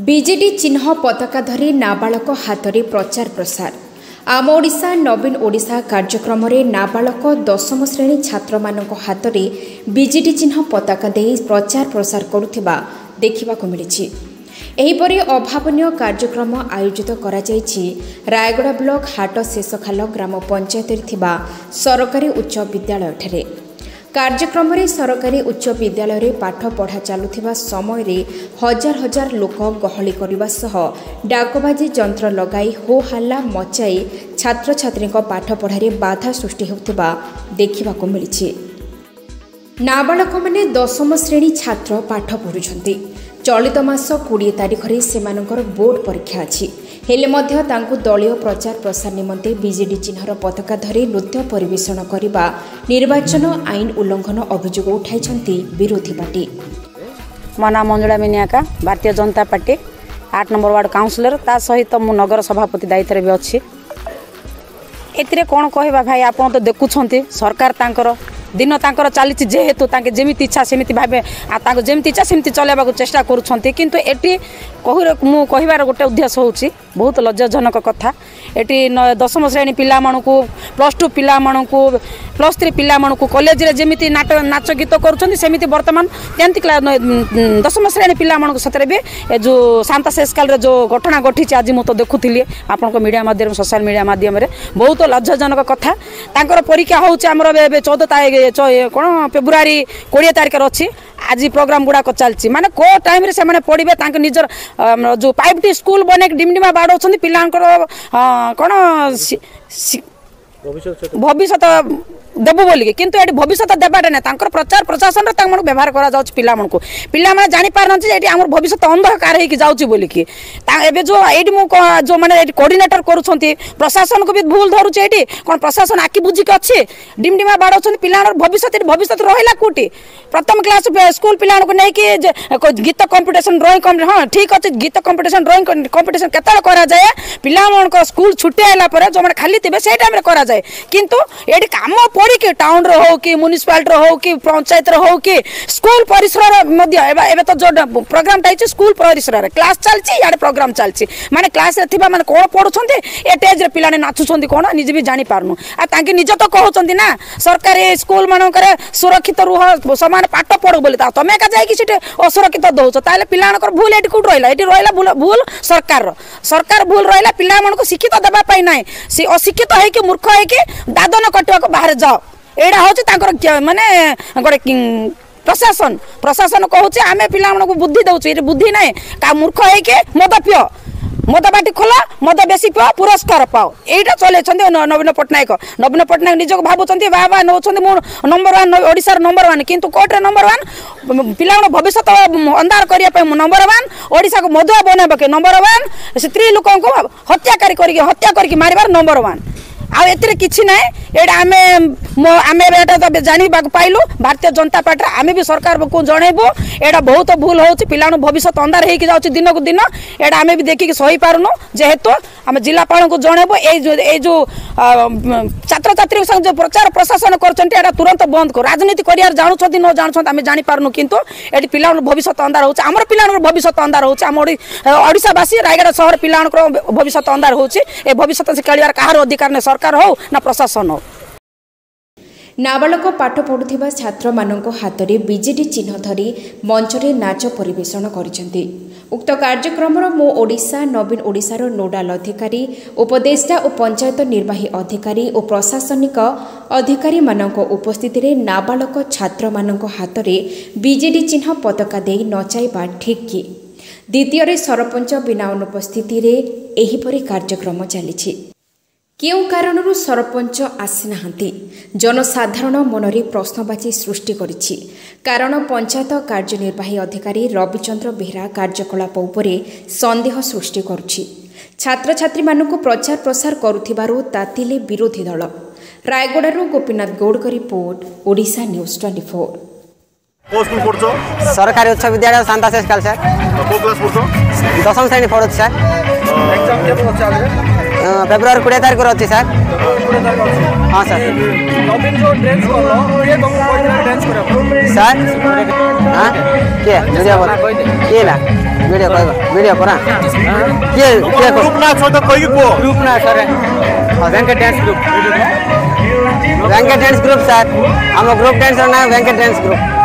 BJD चिन्ह पताका धरी नाबालक हाथ में प्रचार प्रसार आम ओडिशा नवीन ओडिशा कार्यक्रम में नाबालक दशम श्रेणी छात्र मानक हाथ में बीजेडी चिन्ह पताका दे प्रचार प्रसार करुथिबा देखिबाकु मिलिछि। एहीपरि अभावनीय कार्यक्रम आयोजित करा जायछि रायगड़ा ब्लॉक हाट शेषखाल ग्राम पंचायत थिबा सरकारी उच्च विद्यालय ठारे। कार्यक्रम में सरकारी उच्च विद्यालय रे पाठ पढ़ा चलुथिबा समय रे हजार हजार लोक गहली करबा सह डाकबाजी यंत्र लगाई हो हल्ला मचाई छात्र छात्री पाठ पढ़ारे बाधा सृष्टि होउथिबा देखिबाकु मिलिछि। नाबालक माने दशम श्रेणी छात्र पाठ पढ़ुछंती। चलित मास 20 तारिख रे सेमानकर बोर्ड परीक्षा अछि। हेले मध्य तांकु दलीय प्रचार प्रसार निमंते बीजेडी चिन्हर पताका धरी नृत्य परिवेषण करबा निर्वाचन आईन उल्लंघन अभियोग उठाइछंती विरोधी पार्टी। मो नाम Manjula मिनियाका, Bharatiya Janata party 8 number ward councillor, ता सहित मु नगर सभापति दायित्व भी अच्छी। एतिरे कोन कहबा भाई, आपण तो देखुछंती सरकार तांकर दिन तांकर चली जेहेतु तांके जेमिति इच्छा सेमिति भाबे तांको जेमिति इच्छा सेमिति चलेबाकू चेष्टा करूछंती। किंतु एटी मु कहिबार गोटे उद्देश्य होउची बहुत लज्जाजनक कथा। एटी दशम श्रेणी पिला मानकू +2 पिला मानकू +3 पिला मानकू कॉलेज रे जेमिति नाच गीत करूछंती सेमिति वर्तमान 10th क्लास दशम श्रेणी पिला मानकू सतरे बे जो शांता शेषकाल रे जो घटना घटी आज मु तो देखुथिली आपनको मीडिया माध्यम सोशल मीडिया माध्यम रे बहुत लज्जाजनक कथा। तांकर परीक्षा होउची हमर 14 तारिख कौन फेब्रुआरी 20 तारिख अच्छी। आज प्रोग्राम गुड़ाक चलती माने को टाइम रे से माने पढ़े तांके निजर जो 5टी स्कूल बने डिमडिमा बाड़ौछंती पिलांकर कौन भविष्य देबु बोलिके। किंतु एटी भविष्य देबाटे ना तांकर प्रचार प्रशासन रे तांमन व्यवहार करा जाउछ पिला मानकू। पिला माने जानि पारनछि एटी हमर भविष्य अंधकार हेकि जाउछि बोलिके। ता एबे जो एटी मु जो माने एटी कोऑर्डिनेटर करूछंती प्रशासन को भी भूल धरुछि। एटी कोन प्रशासन आकि बुझी के अछि डिमडिमा बाड़ौछंती पिलांकर भविष्य रहिला कोटी। प्रथम क्लास स्कूल पिला को नै कि गीत कंपटीशन ड्राइंग कंपटीशन हां ठीक अछि गीत कंपटीशन ड्राइंग कंपटीशन केतल करा जाय पिला मानकर स्कूल छुट्टी आइला पर जो माने खाली थिबे सेही टाइम रे करा जाय। किंतु एटी काम पड़ी कि टाउन रे हो कि म्युनिसिपालिटी हो कि पंचायत रे हो कि स्कूल परिसर मध्य एबे तो जो प्रोग्राम टाइछि स्कूल परिसर रे क्लास चलछि याडे प्रोग्राम चलछि माने क्लास रे थिबा माने कोन पढुछंती ए स्टेज रे पिलाने नाचुछंती कोन निजे भी जानि पारनु। आ तांके निज तो कहउछंती ना सरकारी स्कूल मानन करे सुरक्षित रुह समान पाठ पढु बोली ता तमे का जाय कि सिटे असुरक्षित दउछ ताले पिलानकर भूल एटी कुट रहिला एटी रहिला भूल सरकार भूल रहिला पिला मानको शिक्षित देबा पाई नै से अशिक्षित है कि मूर्ख है कि दादन कटवा को बाहर जाओ एडा होची तांकर माने गोटे प्रशासन कहूचे आमे पिला मानको बुद्धि दउछ एटी बुद्धि नै का मूर्ख है कि मद बाटी खोला मद बेसी पाओ पुरस्कार पाओ एटा चले छंदी। नवीन पटनायक निजक भाबुचंती बाबा नौचंदी मु नंबर 1 ओडिसा नंबर 1 किंतु कोर्ट रे नंबर 1 पिला भविष्य अंधार करिया पे नंबर 1 ओडिसा को मधुआ बनाबा के नंबर 1 स्त्री लोक को हत्या करके मारिबार नंबर 1 आ एतरे किछि नै एडा आमे एटा त जानि बाक पाइलु भारतीय जनता पार्टी आमे भी सरकार को जणेबो एडा बहुत भूल होउछि पिलानो भविष्य अंधार हेकि जाउछि दिन को दिन एडा आमे भी देखि कि सही पारुनो जेहेतु आमे जिलापाल को जणेबो ए जो छात्र छात्री संग जो प्रचार प्रशासन करचंती एडा तुरंत बंद कर राजनीति करियार जानु छथि न जानु छथि आमे जानि पारुनो किंतु एडी पिलानो भविष्य अंधार होउछि हमर पिलानो भविष्य अंधार होउछि हम ओडिसा वासी रायगढ़ शहर पिलानो भविष्य अंधार होउछि ए भविष्य से कलियार काहार अधिकार ने सरकार हो ना प्रशासन हो। नाबालक पाठ पढ़ुथिबा छात्र मानक हाथ में बीजेडी चिन्ह धरी मंच रे नाच परिवेषण करिसेंती। उक्त कार्यक्रम मो ओडिशा नवीन ओडिशार नोडाल अधिकारी उपदेष्टा और पंचायत निर्वाही अधिकारी और प्रशासनिक अधिकारी मानक उपस्थिति रे नाबालक छात्र मानक हाथ में बीजेडी चिन्ह पताका दे नचाइबा ठीक कि द्वितीय रे सरपंच बिना अनुपस्थिति रे एहीपरि कार्यक्रम चलिछि। केउ कारणरू सरपंच आसीनाहांती जनसाधारण मनरे प्रश्नबाची सृष्टि करिछि। कारण पंचायत कार्यनिर्वाही अधिकारी रविचंद्र बेहरा कार्यकलाप उपरे संदेह सृष्टि करुछि। छात्र छात्री मानकु प्रचार प्रसार करुथिबारु तातिले विरोधी दल। रायगड़ारू गोपीनाथ गौड़ रिपोर्ट ओडिशा न्यूज 24। सरकारी उच्च विद्यालय शांता शेषकाल सर 10वीं श्रेणी पढ़ुछि सर। फेब्रुआरी 20 तारिख अच्छी सर हाँ सर सर हाँ किए वीडियो किए ना वीडियो करा किए ग्रुप ना sir Venkat dance group sir हम ग्रुप डांस ना वेंकट डांस ग्रुप